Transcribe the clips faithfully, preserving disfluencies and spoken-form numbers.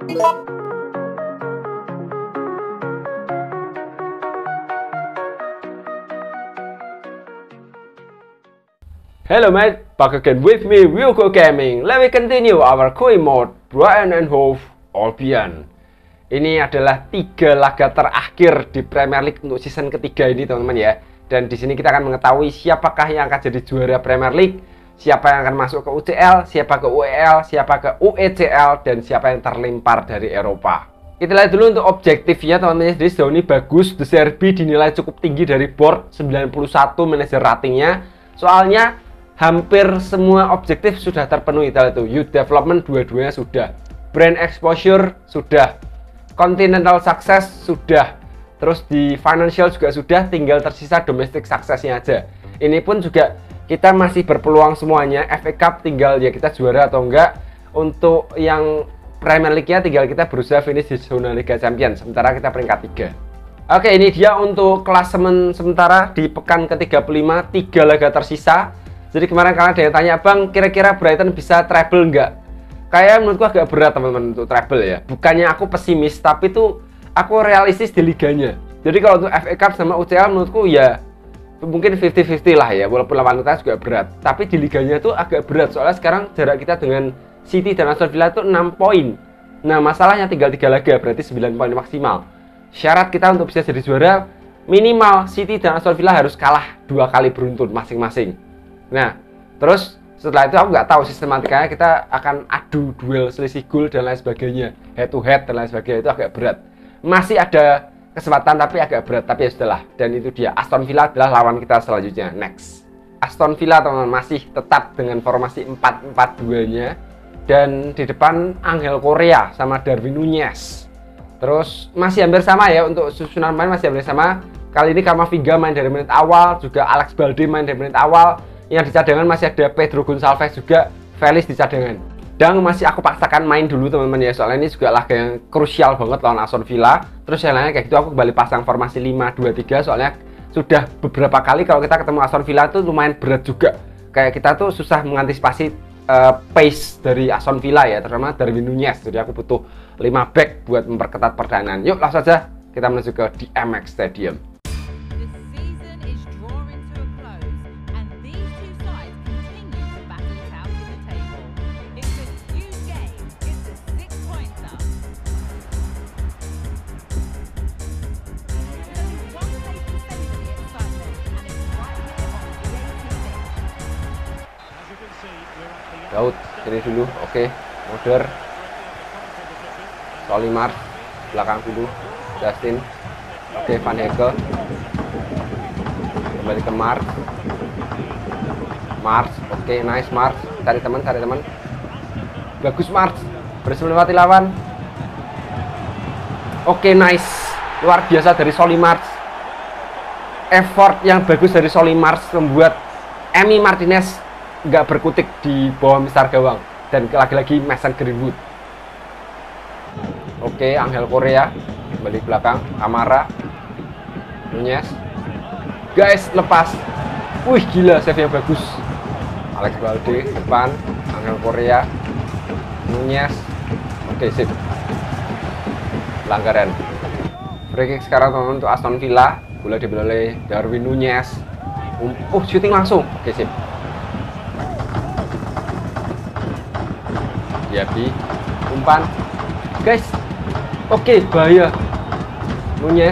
Hello mate, back again with me, Wilco Gaming. Let me continue our coin mode, Brighton and Hove Albion. Ini adalah tiga laga terakhir di Premier League untuk season ketiga ini teman-teman ya. Dan di sini kita akan mengetahui siapakah yang akan jadi juara Premier League, siapa yang akan masuk ke U C L, siapa ke U E L, siapa ke U E C L, dan siapa yang terlempar dari Eropa. Kita lihat dulu untuk objektifnya teman-teman. Jadi sejauh ini bagus, De Zerbi dinilai cukup tinggi dari board, sembilan puluh satu manajer ratingnya. Soalnya hampir semua objektif sudah terpenuhi. Kita lihat tuh, youth development dua-duanya sudah, brand exposure sudah, continental success sudah, terus di financial juga sudah, tinggal tersisa domestic successnya aja. Ini pun juga kita masih berpeluang semuanya. F A Cup tinggal ya kita juara atau enggak. Untuk yang Premier League-nya tinggal kita berusaha finish di zona Liga Champions, sementara kita peringkat tiga. Oke, ini dia untuk klasemen sementara di pekan ke tiga puluh lima, tiga laga tersisa. Jadi kemarin kalian ada yang tanya, Bang, kira-kira Brighton bisa treble enggak? Kayak menurutku agak berat teman-teman untuk treble ya. Bukannya aku pesimis, tapi tuh aku realistis di liganya. Jadi kalau untuk F A Cup sama U C L menurutku ya mungkin lima puluh lima puluh lah ya, walaupun lawan kita juga berat. Tapi di liganya tuh agak berat, soalnya sekarang jarak kita dengan City dan Aston Villa itu enam poin. Nah masalahnya tinggal tiga laga, berarti sembilan poin maksimal. Syarat kita untuk bisa jadi juara, minimal City dan Aston Villa harus kalah dua kali beruntun masing-masing. Nah, terus setelah itu aku nggak tahu sistematikanya, kita akan adu duel selisih gol dan lain sebagainya, head to head dan lain sebagainya, itu agak berat. Masih ada kesempatan tapi agak berat, tapi ya sudahlah. Dan itu dia, Aston Villa adalah lawan kita selanjutnya. Next, Aston Villa teman-teman masih tetap dengan formasi empat empat dua nya, dan di depan Angel Correa sama Darwin Nunez. Terus masih hampir sama ya, untuk susunan main masih hampir sama. Kali ini Camavinga main dari menit awal, juga Alex Balde main dari menit awal. Yang di cadangan masih ada Pedro Gonçalves juga, Felix di cadangan. Dan masih aku paksakan main dulu teman-teman ya, soalnya ini juga laga yang krusial banget lawan Aston Villa. Terus yang lainnya kayak gitu aku kembali pasang formasi lima dua tiga, soalnya sudah beberapa kali kalau kita ketemu Aston Villa itu lumayan berat juga. Kayak kita tuh susah mengantisipasi uh, pace dari Aston Villa ya, terutama Darwin Nunez. Jadi aku butuh lima back buat memperketat pertahanan. Yuk langsung saja kita menuju ke D M X Stadium. Daud, sini dulu, oke, Moder, Solimar, belakang dulu, Justin, oke, Van Hecke, kembali ke Mars, Mars, oke, nice Mars, cari teman, cari teman, bagus Mars, berhasil melewati lawan, oke, nice, luar biasa dari Solimar, effort yang bagus dari Solimar membuat Emi Martinez nggak berkutik di bawah misar gawang, dan lagi-lagi Mason Greenwood. Oke, Angel Correa kembali belakang, Amara, Nunez, guys lepas, wih gila save yang bagus, Alex Balde depan, Angel Correa, Nunez, oke sip, pelanggaran, free kick sekarang teman-teman untuk Aston Villa, bola dibeli oleh Darwin Nunez, um, oh shooting langsung, oke sip. Yabi, umpan, guys, oke, bahaya, Nunez,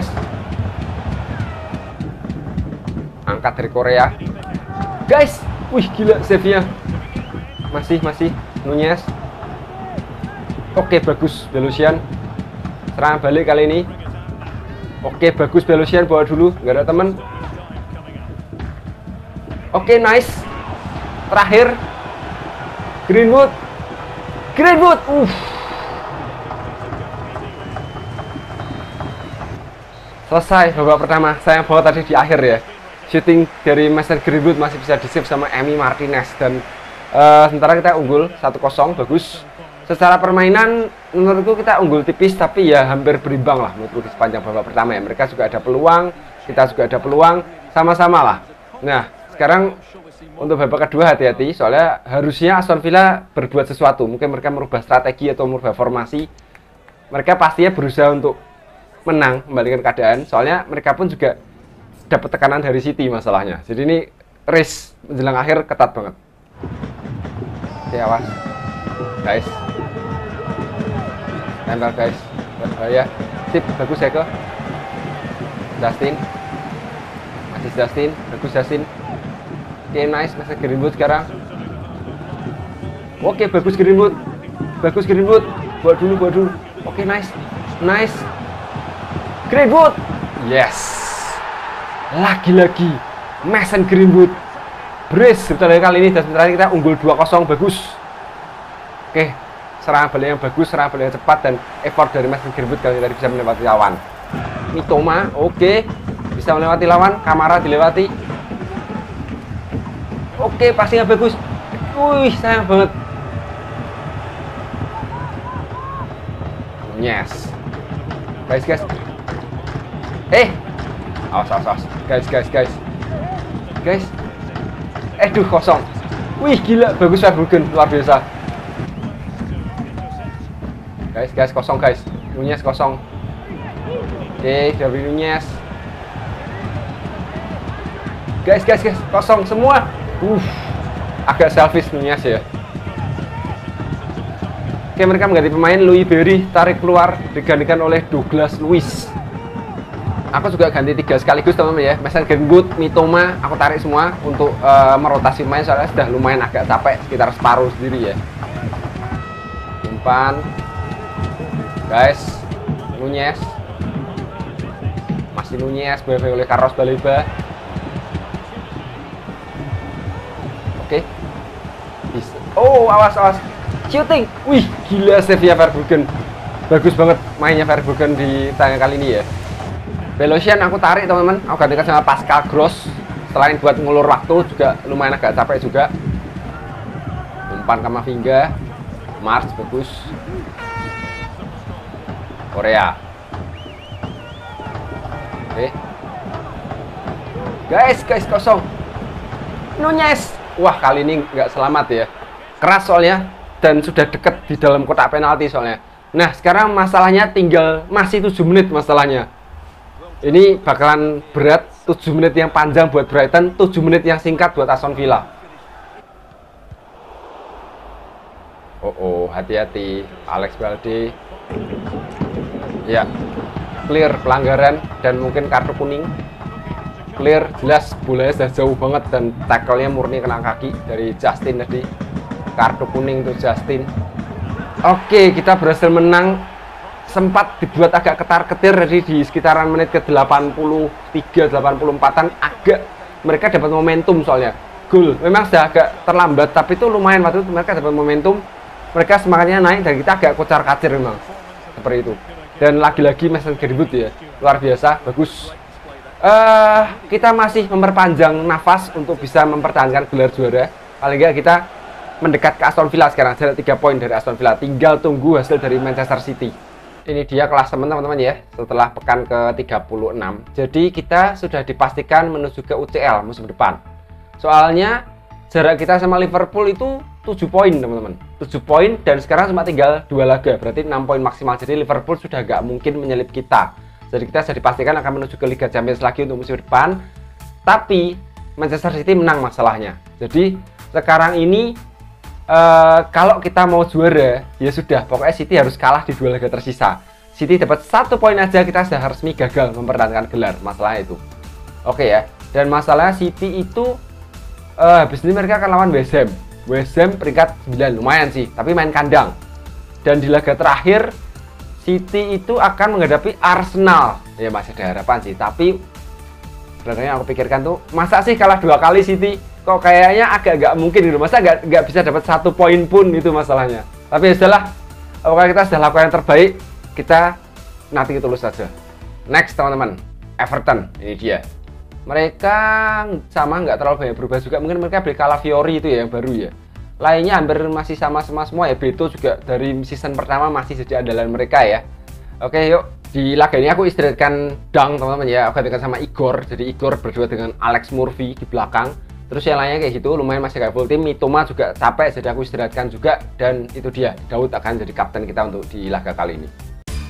angkat dari Korea, guys, wih gila save-nya, masih, masih, Nunez, oke, bagus, Belosian, serangan balik kali ini, oke, bagus, Belosian, bawa dulu, nggak ada temen, oke, nice, terakhir, Greenwood, Greenwood, uh. Selesai babak pertama. Sayang banget tadi di akhir ya. Shooting dari Mason Greenwood masih bisa di-save sama Emi Martinez, dan uh, sementara kita unggul satu kosong, bagus. Secara permainan menurutku kita unggul tipis, tapi ya hampir berimbang lah menurutku di sepanjang babak pertama ya. Mereka juga ada peluang, kita juga ada peluang, sama-sama lah. Nah, sekarang untuk babak kedua hati-hati, soalnya harusnya Aston Villa berbuat sesuatu. Mungkin mereka merubah strategi atau merubah formasi. mereka pastinya berusaha untuk menang, kembalikan keadaan. Soalnya mereka pun juga dapat tekanan dari City masalahnya. Jadi ini race menjelang akhir ketat banget. Oke, awas guys, tempel guys, bahaya. Sip, bagus ya ke Justin, masih Justin, bagus Justin. Oke, nice, masih Greenwood sekarang. Oke, bagus Greenwood, bagus Greenwood, buat dulu, buat dulu. Oke, nice, nice, Greenwood, yes, lagi-lagi Mason Greenwood, brace. Sebentar kali ini dan sebentar kita unggul dua kosong, bagus. Oke, serangan balik yang bagus, serangan balik yang cepat, dan effort dari Mason Greenwood kali ini tadi bisa melewati lawan. Mitoma, oke, bisa melewati lawan, Kamara dilewati. Oke, passingnya bagus. Wih, sayang banget. Yes. Guys, guys. Eh. Awas, awas, awas. Guys, guys, guys. Guys. Eh, duh, kosong. Wih, gila. Bagus Verbruggen, luar biasa. Guys, guys, kosong, guys. Nunez kosong. Oke, dari Nunez. Guys, guys, guys. Kosong semua. Uh, agak selfish Nunez ya. Oke, mereka mengganti pemain. Louis Berry tarik keluar, digantikan oleh Douglas Luiz. Aku juga ganti tiga sekaligus teman-teman ya. Mason Greenwood, Mitoma, aku tarik semua untuk uh, merotasi pemain soalnya sudah lumayan agak capek, sekitar separuh sendiri ya. Umpan, guys, Nunez, masih Nunez, boleh oleh Carlos Baleba. Oke, oh awas awas, shooting, wih gila save-nya Verbruggen, bagus banget mainnya Verbruggen di tangga kali ini ya. Velocian aku tarik teman-teman, aku gantikan sama Pascal Gross. Selain buat ngulur waktu juga lumayan agak capek juga. Umpan Kamavinga, Mars bagus. Korea. Oke. Guys, guys kosong. Nunez. Wah, kali ini nggak selamat ya. Keras soalnya dan sudah deket di dalam kotak penalti soalnya. Nah, sekarang masalahnya tinggal masih tujuh menit masalahnya. Ini bakalan berat, tujuh menit yang panjang buat Brighton, tujuh menit yang singkat buat Aston Villa. Oh, oh, hati-hati. Alex Balde. Ya. Clear pelanggaran dan mungkin kartu kuning. Clear, jelas bolanya sudah jauh banget dan tackle-nya murni kena kaki dari Justin tadi. Kartu kuning untuk Justin. Oke, kita berhasil menang. Sempat dibuat agak ketar-ketir tadi di sekitaran menit ke delapan puluh tiga delapan puluh empatan, agak mereka dapat momentum soalnya. Gol memang sudah agak terlambat tapi itu lumayan waktu itu mereka dapat momentum. Mereka semangatnya naik dan kita agak kocar-kacir memang. Seperti itu. Dan lagi-lagi Mason Greenwood ya, luar biasa, bagus. Uh, kita masih memperpanjang nafas untuk bisa mempertahankan gelar juara. Paling nggak kita mendekat ke Aston Villa sekarang, jarak tiga poin dari Aston Villa. Tinggal tunggu hasil dari Manchester City. Ini dia kelas teman-teman ya, setelah pekan ke tiga puluh enam. Jadi kita sudah dipastikan menuju ke U C L musim depan. Soalnya jarak kita sama Liverpool itu tujuh poin teman-teman. tujuh poin dan sekarang cuma tinggal dua laga, berarti enam poin maksimal. Jadi Liverpool sudah nggak mungkin menyelip kita. Jadi kita sudah dipastikan akan menuju ke Liga Champions lagi untuk musim depan. Tapi Manchester City menang masalahnya. Jadi sekarang ini uh, kalau kita mau juara, ya sudah, pokoknya City harus kalah di dua laga tersisa. City dapat satu poin aja, kita sudah resmi gagal mempertahankan gelar. Masalah itu. Oke ya. Dan masalah City itu uh, habis ini mereka akan lawan West Ham. West Ham peringkat sembilan, lumayan sih, tapi main kandang. Dan di laga terakhir City itu akan menghadapi Arsenal. Ya masih ada harapan sih, tapi sebenarnya aku pikirkan tuh, masa sih kalah dua kali City? Kok kayaknya agak nggak mungkin gitu. Masa nggak nggak bisa dapat satu poin pun, itu masalahnya. Tapi ya sudahlah, pokoknya kita sudah lakukan yang terbaik. Kita nanti tulus saja. Next teman-teman, Everton, ini dia. Mereka sama, nggak terlalu banyak berubah juga. Mungkin mereka beli Calafiori itu ya yang baru ya. Lainnya hampir masih sama-sama semua ya. Beto juga dari season pertama masih jadi andalan mereka ya. Oke yuk, di laga ini aku istirahatkan Dang teman-teman ya. Aku gantikan sama Igor. Jadi Igor berdua dengan Alex Murphy di belakang. Terus yang lainnya kayak gitu, lumayan masih kayak full tim. Mitoma juga capek, jadi aku istirahatkan juga. Dan itu dia, Daud akan jadi kapten kita untuk di laga kali ini.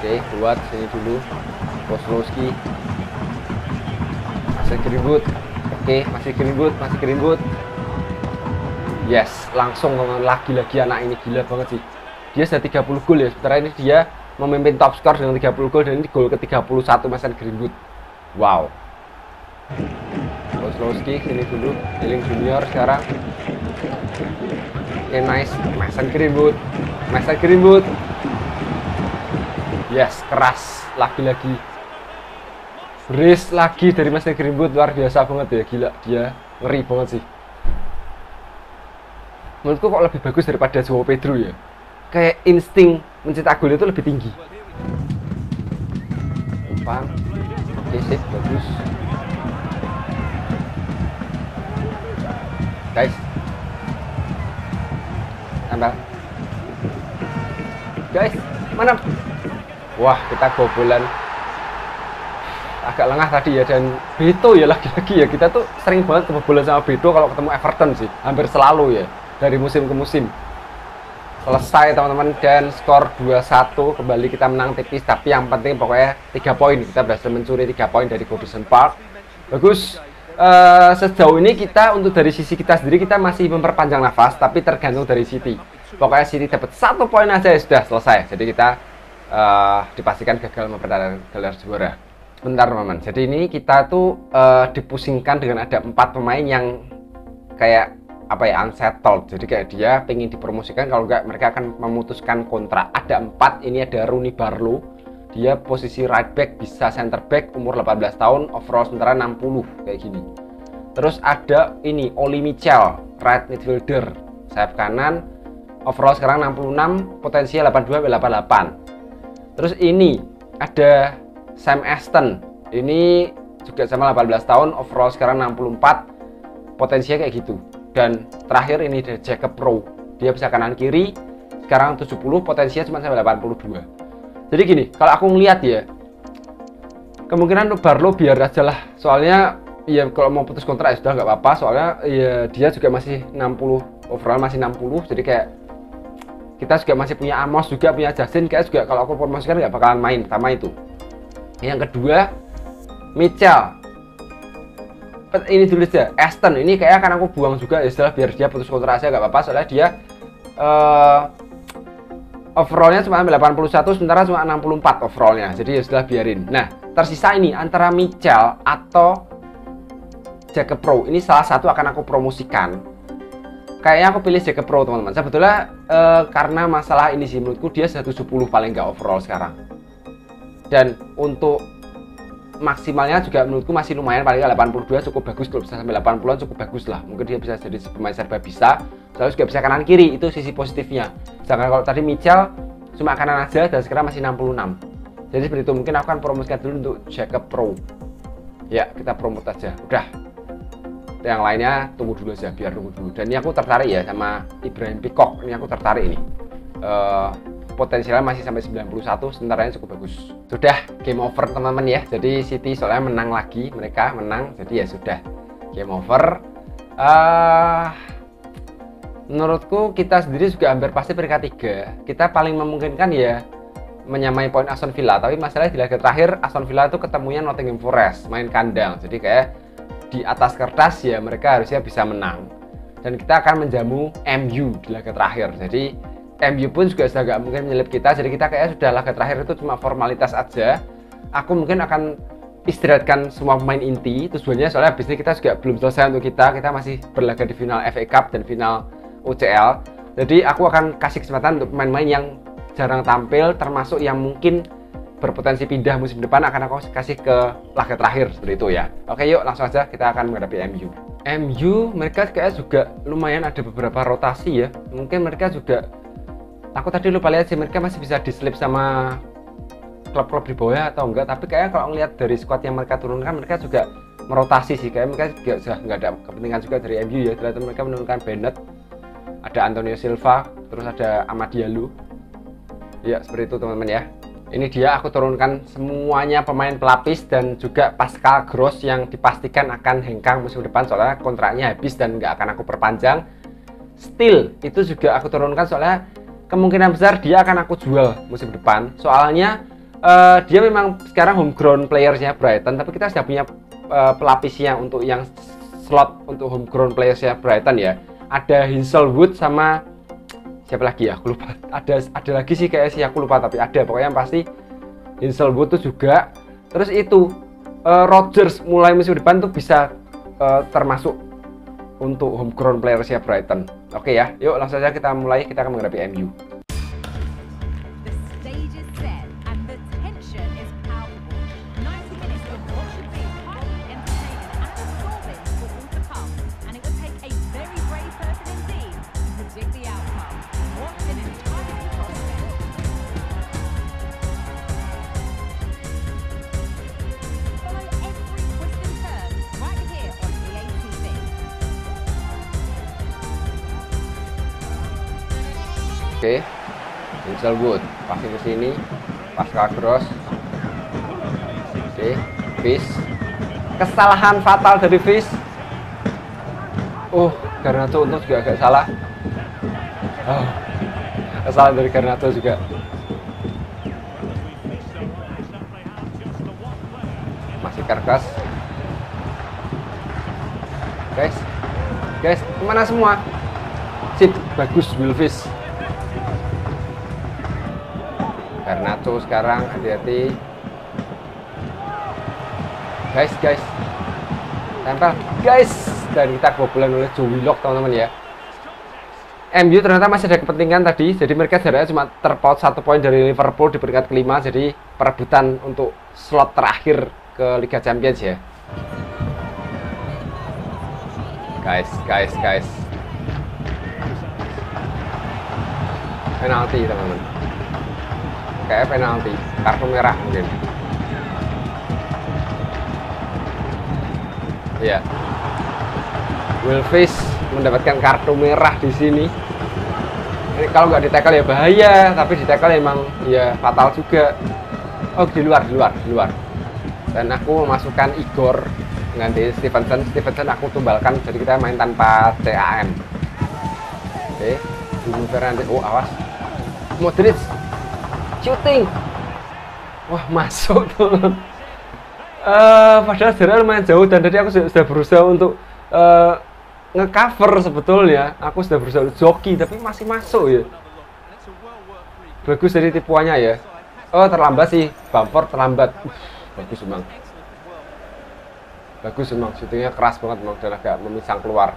Oke, buat sini dulu. Kozlowski. Masih Greenwood. Oke, masih Greenwood, masih Greenwood. Yes, langsung lagi-lagi anak ini gila banget sih. Dia sudah tiga puluh gol ya. Sementara ini dia memimpin top skor dengan tiga puluh gol dan ini gol ke tiga puluh satu Mason Greenwood. Wow. Kozlowski sini dulu. Eling Junior sekarang. Oke, nice. Mason Greenwood. Mason Greenwood. Yes, keras lagi-lagi. Brace lagi dari Mason Greenwood, luar biasa banget ya, gila, dia ngeri banget sih. Menurutku kok lebih bagus daripada Joao Pedro ya. Kayak insting mencetak gol itu lebih tinggi. Umpan. Oke, sip, bagus. Guys. Tambah. Guys, mana? Wah, kita gobolan. Agak lengah tadi ya, dan Beto ya lagi-lagi ya, kita tuh sering banget kebobolan sama Beto kalau ketemu Everton sih, hampir selalu ya, dari musim ke musim. Selesai teman-teman, dan skor dua satu, kembali kita menang tipis, tapi yang penting pokoknya tiga poin, kita berhasil mencuri tiga poin dari Goodison Park. Bagus. Uh, sejauh ini kita untuk dari sisi kita sendiri kita masih memperpanjang nafas, tapi tergantung dari City. Pokoknya City dapat satu poin aja ya sudah selesai, jadi kita uh, dipastikan gagal mempertahankan gelar juara. Bentar teman-teman, jadi ini kita tuh uh, dipusingkan dengan ada empat pemain yang kayak apa ya, unsettled. Jadi kayak dia pengen dipromosikan, kalau enggak mereka akan memutuskan kontrak. Ada empat, ini ada Rooney Barlow, dia posisi right back, bisa center back, umur delapan belas tahun, overall sementara enam puluh kayak gini. Terus ada ini Oli Michel, right midfielder, sayap kanan, overall sekarang enam puluh enam, potensial delapan puluh dua sampai delapan puluh delapan. Terus ini ada Sam Aston, ini juga sama delapan belas tahun, overall sekarang enam puluh empat, potensinya kayak gitu. Dan terakhir ini ada Jacob Rowe, dia bisa kanan kiri, sekarang tujuh puluh, potensinya cuma sampai delapan puluh dua. Jadi gini, kalau aku ngeliat ya, kemungkinan untuk Barlow biar aja lah, soalnya ya kalau mau putus kontrak ya sudah nggak apa-apa, soalnya ya dia juga masih enam puluh, overall masih enam puluh, jadi kayak kita juga masih punya Amos, juga punya Justin, kayak juga kalau aku promosikan nggak bakalan main sama itu. Yang kedua, Mitchell. Ini dulu aja, Aston. Ini kayak akan aku buang juga ya, setelah biar dia putus kontrak aja nggak apa-apa, soalnya dia uh, overallnya cuma delapan puluh satu, sementara cuma enam puluh empat overallnya. Jadi ya sudah biarin. Nah, tersisa ini antara Mitchell atau Jacob Rowe. Ini salah satu akan aku promosikan. Kayaknya aku pilih Jacob Rowe teman-teman. Sebetulnya uh, karena masalah ini sih, menurutku dia sudah tujuh puluh paling nggak overall sekarang. Dan untuk maksimalnya juga menurutku masih lumayan, paling delapan puluh dua cukup bagus, kalau bisa sampai delapan puluhan cukup bagus lah. Mungkin dia bisa jadi pemain serba bisa, soalnya juga bisa kanan kiri, itu sisi positifnya. Sedangkan kalau tadi Mitchell cuma kanan aja dan sekarang masih enam puluh enam. Jadi seperti itu, mungkin aku akan promosikan dulu untuk Jacob Rowe. Ya, kita promote aja. Udah. Yang lainnya tunggu dulu aja, biar tunggu dulu. Dan ini aku tertarik ya sama Ibrahim Peacock. Ini aku tertarik ini. Uh, potensialnya masih sampai sembilan puluh satu, sementaranya cukup bagus. Sudah game over teman-teman ya. Jadi City soalnya menang lagi, mereka menang, jadi ya sudah game over. Uh, menurutku kita sendiri juga hampir pasti peringkat tiga. Kita paling memungkinkan ya menyamai poin Aston Villa, tapi masalahnya di laga terakhir Aston Villa itu ketemunya Nottingham Forest, main kandang. Jadi kayak di atas kertas ya mereka harusnya bisa menang. Dan kita akan menjamu M U di laga terakhir. Jadi M U pun juga sudah nggak mungkin menyelip kita, jadi kita kayaknya sudah laga terakhir itu cuma formalitas aja. Aku mungkin akan istirahatkan semua pemain inti, tujuannya soalnya habis ini kita juga belum selesai untuk kita, kita masih berlaga di final F A Cup dan final U C L. Jadi aku akan kasih kesempatan untuk pemain-pemain yang jarang tampil, termasuk yang mungkin berpotensi pindah musim depan, akan aku kasih ke laga terakhir seperti itu ya. Oke, yuk langsung aja kita akan menghadapi M U. M U mereka kayaknya juga lumayan ada beberapa rotasi ya, mungkin mereka juga, aku tadi lupa lihat sih, mereka masih bisa dislip sama klub-klub di bawah atau enggak, tapi kayaknya kalau ngelihat dari squad yang mereka turunkan, mereka juga merotasi sih, kayak mereka juga sudah nggak ada kepentingan juga dari M U ya. Ternyata mereka menurunkan Bennett, ada Antonio Silva, terus ada Amad Diallo ya, seperti itu teman-teman ya. Ini dia aku turunkan semuanya pemain pelapis dan juga Pascal Gross yang dipastikan akan hengkang musim depan, soalnya kontraknya habis dan nggak akan aku perpanjang. Still itu juga aku turunkan soalnya kemungkinan besar dia akan aku jual musim depan, soalnya uh, dia memang sekarang homegrown playersnya Brighton, tapi kita sudah punya uh, pelapisnya untuk yang slot untuk homegrown playersnya Brighton ya. Ada Hinshelwood sama siapa lagi ya? Aku lupa. Ada ada lagi sih kayak sih aku lupa, tapi ada pokoknya yang pasti Hinshelwood tuh juga. Terus itu uh, Rodgers mulai musim depan tuh bisa uh, termasuk untuk homegrown playersnya Brighton. Oke ya, yuk langsung saja kita mulai. Kita akan menghadapi M U. Oke, Hinshelwood passing ke sini, pasca cross. Oke, Fish. Kesalahan fatal dari Fish. Oh, Garnacho untuk juga agak salah. Oh, kesalahan dari Garnacho juga. Masih Karkas. Guys, guys, kemana semua? Sip, bagus Wilfish. Garnacho sekarang hati-hati. Guys, guys. Tempel, guys. Dan kita kebobolan oleh Joe Willock, teman-teman ya. M U ternyata masih ada kepentingan tadi. Jadi mereka jaraknya cuma terpaut satu poin dari Liverpool di peringkat kelima. Jadi perebutan untuk slot terakhir ke Liga Champions ya. Guys, guys, guys. Penalti, teman-teman. Kayak penalti, kartu merah mungkin. Iya. Wilfish mendapatkan kartu merah di sini. Ini kalau nggak ditekel ya bahaya, tapi ditekel emang ya fatal juga. Oh, di luar, di luar, di luar. Dan aku memasukkan Igor ganti Stevenson. Stevenson aku tumbalkan, jadi kita main tanpa C A M. Oke, Bruno Fernandes. Oh, awas. Modric. Shooting, wah masuk tuh. Uh, padahal jaraknya lumayan jauh dan tadi aku sudah berusaha untuk uh, ngecover sebetulnya. Aku sudah berusaha untuk joki tapi masih masuk ya. Bagus dari tipuannya ya. Oh terlambat sih, Bamford terlambat. Uh, bagus memang. Bagus memang, syutingnya keras banget memang dan agak memisang keluar.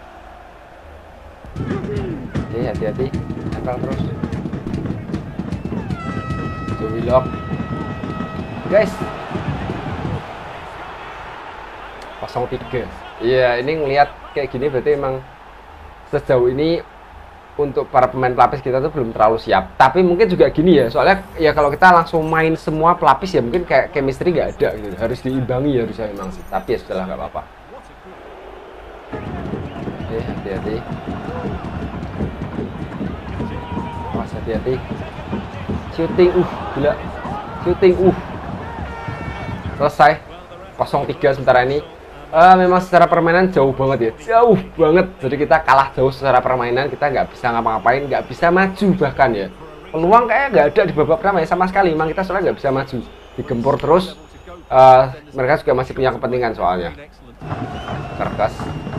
Oke, hati-hati, tempel terus. Willock, guys, nol tiga. Iya, ini ngelihat kayak gini berarti emang sejauh ini untuk para pemain pelapis kita tuh belum terlalu siap. Tapi mungkin juga gini ya, soalnya ya kalau kita langsung main semua pelapis ya mungkin kayak chemistry nggak ada gitu. Harus diimbangi ya harusnya memang sih. Tapi ya sudahlah, nggak apa-apa. Oke, hati-hati. Awas, hati-hati. Shooting, uh, gila. Shooting, uh. Selesai. nol tiga sementara ini. Uh, memang secara permainan jauh banget ya. Jauh banget. Jadi kita kalah jauh secara permainan. Kita nggak bisa ngapa-ngapain, nggak bisa maju bahkan ya. Peluang kayak nggak ada di babak pertama ya sama sekali. Memang kita soalnya nggak bisa maju. Digempur terus. Uh, mereka juga masih punya kepentingan soalnya. Karkas.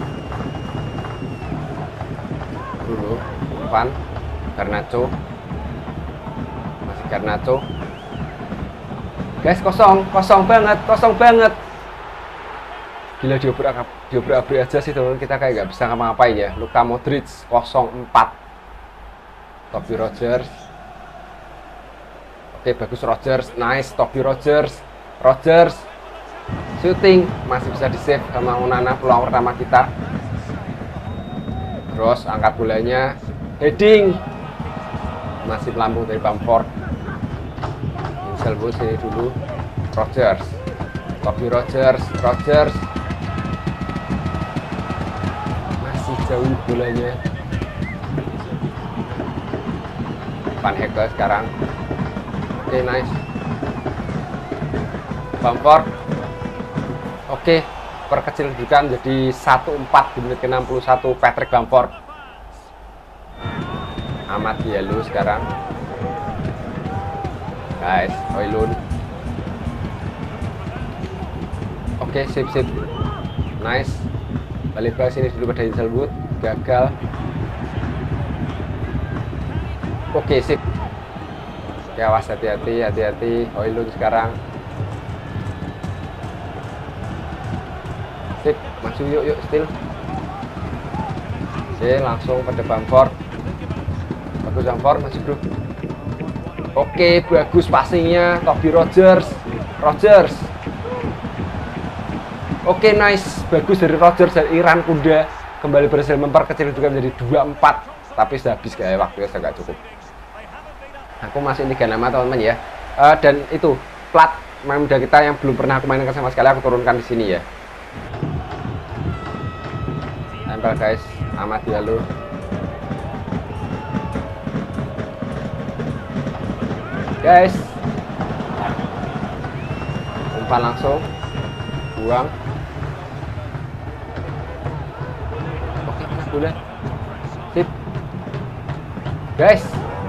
Dulu. Depan. Garnacho. Garnacho, guys, kosong, kosong banget, kosong banget. Gila, diobrak diobrak-abrik aja sih teman, kita kayak nggak bisa ngapa-ngapain ya. Luka Modric nol empat. Toby Rodgers. Oke, bagus Rodgers, nice. Toby Rodgers, Rodgers, shooting masih bisa di save sama Onana. Peluang pertama kita. Terus angkat bolanya, heading, masih melambung dari Bamford. Hinshelwood sini dulu. Rodgers, Toby Rodgers, Rodgers masih jauh bolanya. Van Hecke sekarang. Oke, okay, nice. Bamford. Oke, okay, perkecil kedudukan jadi satu empat di menit ke enam puluh satu. Patrick Bamford. Amad Diallo sekarang. Guys, Højlund. Oke, sip sip. Nice. Balik ke sini dulu pada Hazelwood. Gagal. Oke, sip. Oke, awas, hati-hati, hati-hati. Hoylund sekarang. Sip, maju yuk, yuk, still. Oke, langsung pada Bamford. Bagus Bamford, maju bro. Oke, bagus passingnya. Toby Rogers. Rogers. Oke, nice. Bagus dari Rogers dari Iran Kuda. Kembali berhasil memperkecil juga menjadi dua empat. Tapi sudah habis kayak waktunya sudah nggak cukup. Aku masukin tiga nama teman-teman ya. Uh, dan itu plat pemain muda kita yang belum pernah aku mainkan sama sekali aku turunkan di sini ya. Tempel guys, Amad Diallo. Guys, umpan langsung, buang. Oke, mana bola? Sip, guys.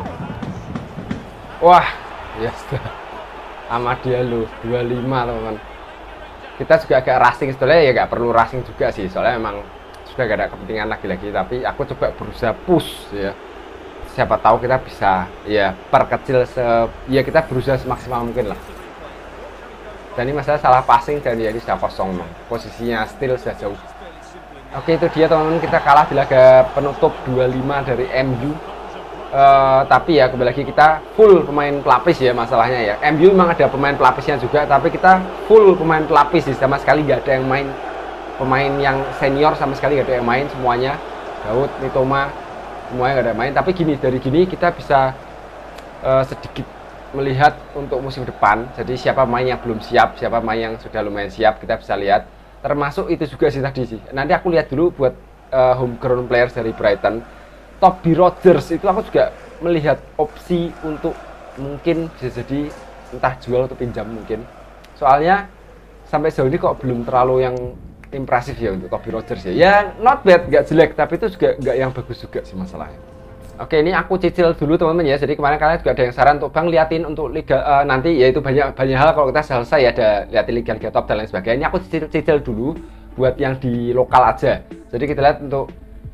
Wah, ya sudah. Amad Diallo dua puluh lima teman-teman. Kita juga agak rushing sebetulnya ya, nggak perlu rushing juga sih, soalnya memang sudah gak ada kepentingan lagi-lagi. Tapi aku coba berusaha push ya. Siapa tahu kita bisa ya perkecil se ya kita berusaha semaksimal mungkin lah. Dan ini masalah salah passing dan ya ini sudah kosong dong. Posisinya still sudah jauh. Oke, itu dia teman-teman, kita kalah di laga penutup dua lima dari M U. Uh, tapi ya kembali lagi kita full pemain pelapis ya masalahnya ya. M U memang ada pemain pelapisnya juga, tapi kita full pemain pelapis sih, sama sekali nggak ada yang main pemain yang senior, sama sekali nggak ada yang main semuanya. Daud, Mitoma, semuanya nggak ada main. Tapi gini, dari gini kita bisa uh, sedikit melihat untuk musim depan. Jadi siapa pemain yang belum siap, siapa pemain yang sudah lumayan siap, kita bisa lihat. Termasuk itu juga sih tadi sih. Nanti aku lihat dulu buat uh, homegrown players dari Brighton. Toby Rogers itu aku juga melihat opsi untuk mungkin bisa jadi entah jual atau pinjam mungkin. Soalnya sampai sejauh ini kok belum terlalu yang impresif ya untuk Toby Rogers ya. Ya not bad, nggak jelek, tapi itu juga nggak yang bagus juga sih masalahnya. Oke, ini aku cicil dulu teman-teman ya. Jadi kemarin kalian juga ada yang saran untuk Bang liatin untuk liga uh, nanti, yaitu banyak banyak hal kalau kita selesai ya, ada liatin liga-liga top dan lain sebagainya. Ini aku cicil, cicil dulu buat yang di lokal aja. Jadi kita lihat untuk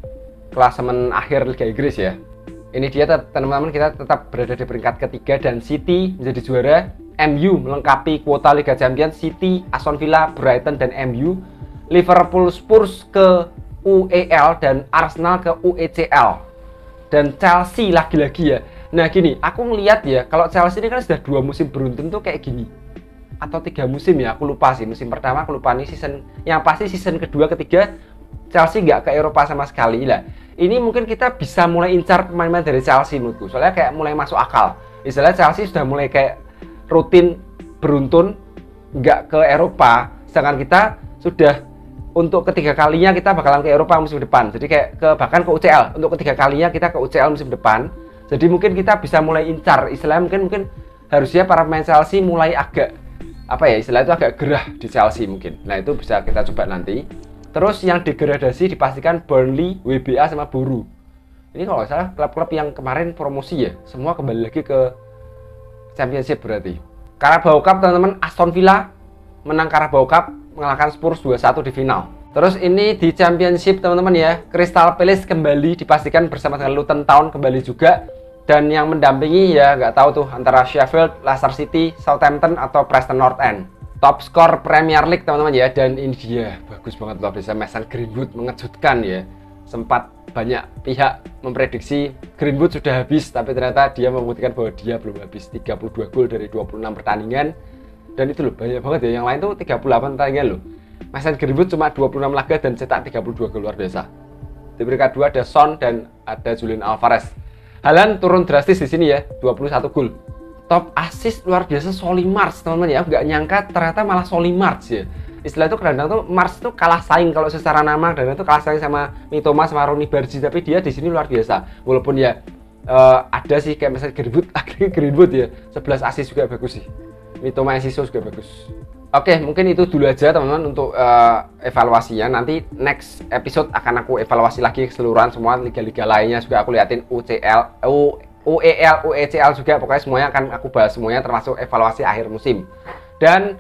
klasemen akhir Liga Inggris ya. Ini dia teman-teman, kita tetap berada di peringkat ketiga dan City menjadi juara. M U melengkapi kuota Liga Champions. City, Aston Villa, Brighton dan M U. Liverpool, Spurs ke U E L dan Arsenal ke U E C L. Dan Chelsea lagi-lagi ya. Nah gini, aku ngeliat ya, kalau Chelsea ini kan sudah dua musim beruntun tuh kayak gini. Atau tiga musim ya, aku lupa sih. Musim pertama aku lupa nih, season yang pasti season kedua, ketiga Chelsea nggak ke Eropa sama sekali lah. Ini mungkin kita bisa mulai incar pemain-pemain dari Chelsea menurutku. Soalnya kayak mulai masuk akal. Istilahnya Chelsea sudah mulai kayak rutin beruntun nggak ke Eropa. Sedangkan kita sudah untuk ketiga kalinya kita bakalan ke Eropa musim depan. Jadi kayak ke bahkan ke U C L. Untuk ketiga kalinya kita ke U C L musim depan. Jadi mungkin kita bisa mulai incar. Istilahnya mungkin mungkin harusnya para pemain Chelsea mulai agak apa ya, istilah itu agak gerah di Chelsea mungkin. Nah itu bisa kita coba nanti. Terus yang degradasi dipastikan Burnley, W B A sama Boro. Ini kalau nggak salah klub-klub yang kemarin promosi ya, semua kembali lagi ke Championship berarti. Carabao Cup teman-teman, Aston Villa menang Carabao Cup, mengalahkan Spurs dua satu di final. Terus ini di Championship teman-teman ya, Crystal Palace kembali dipastikan bersama dengan Luton Town kembali juga. Dan yang mendampingi ya nggak tahu tuh antara Sheffield, Leicester City, Southampton atau Preston North End. Top skor Premier League teman-teman ya, dan ini dia bagus banget luar biasa, Mason Greenwood mengejutkan ya. Sempat banyak pihak memprediksi Greenwood sudah habis, tapi ternyata dia membuktikan bahwa dia belum habis. Tiga puluh dua gol dari dua puluh enam pertandingan, dan itu loh banyak banget ya. Yang lain tuh tiga puluh delapan pertandingan loh. Mason Greenwood cuma dua puluh enam laga dan cetak tiga puluh dua gol, luar biasa. Di peringkat dua ada Son dan ada Julian Alvarez. Haaland turun drastis di sini ya, dua puluh satu gol. Top assist luar biasa Solly March teman-teman ya, nggak nyangka ternyata malah Solly March ya. Istilah itu kadang-kadang tuh March tuh kalah saing kalau secara nama, dan itu kalah saing sama Mitoma sama Ronny Bargi, tapi dia di sini luar biasa. Walaupun ya uh, ada sih kayak misalnya Greenwood, akhirnya Greenwood ya sebelas assist juga bagus sih. Mitoma Enciso juga bagus. Oke, mungkin itu dulu aja teman-teman untuk uh, evaluasinya. Nanti next episode akan aku evaluasi lagi keseluruhan semua liga-liga lainnya, juga aku liatin U C L, U U E L, U E C L juga, pokoknya semuanya akan aku bahas semuanya termasuk evaluasi akhir musim. Dan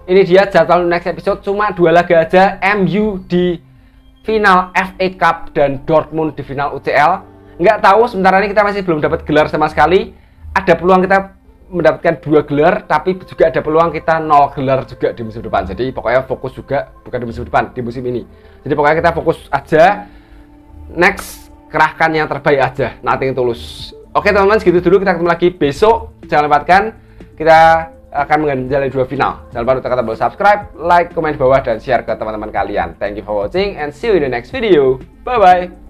ini dia jadwal next episode, cuma dua laga aja, M U di final F A Cup dan Dortmund di final U C L. Nggak tahu, sementara ini kita masih belum dapat gelar sama sekali. Ada peluang kita mendapatkan dua gelar, tapi juga ada peluang kita nol gelar juga di musim depan. Jadi pokoknya fokus juga, bukan di musim depan, di musim ini. Jadi pokoknya kita fokus aja, next kerahkan yang terbaik aja, nothing tulus. Oke teman-teman, segitu dulu, kita ketemu lagi besok. Jangan lewatkan, kita akan menjalani dua final. Jangan lupa untuk tekan tombol subscribe, like, komen di bawah, dan share ke teman-teman kalian. Thank you for watching and see you in the next video. Bye bye.